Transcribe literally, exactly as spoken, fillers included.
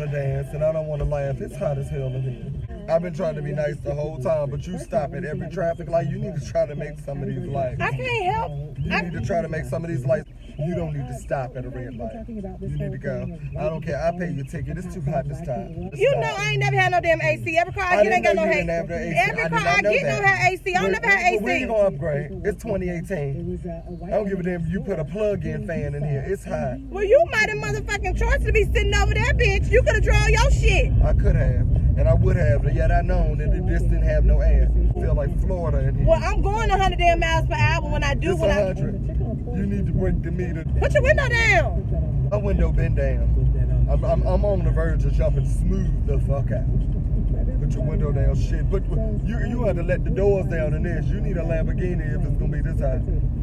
to dance and I don't want to laugh. It's hot as hell in here. I've been trying to be nice the whole time, but you stop at every traffic light. You need to try to make some of these lights. I can't help. You I... need to try to make some of these lights. You don't need to stop at a red light. You need to go. I don't care. I pay your ticket. It's too hot this time. You know I ain't never had no damn A C. Every car I get ain't got no A C. Every car I get don't have A C. I don't never have A C. We ain't gonna upgrade. It's twenty eighteen. I don't give a damn if you put a plug-in fan in here. It's hot. Well, you might have motherfucking choice to be sitting over there, bitch. You could have drawn your shit. I could have, and I would have, but yet I known that it just didn't have no air. I feel like Florida in here. Well, I'm going one hundred damn miles per hour when I do. It's when one hundred. I... You need to break the meter. Put your window down. My window been down. I'm, I'm, I'm on the verge of jumping smooth the fuck out. Put your window down, shit. But you you have to let the doors down in this. You need a Lamborghini if it's gonna be this high.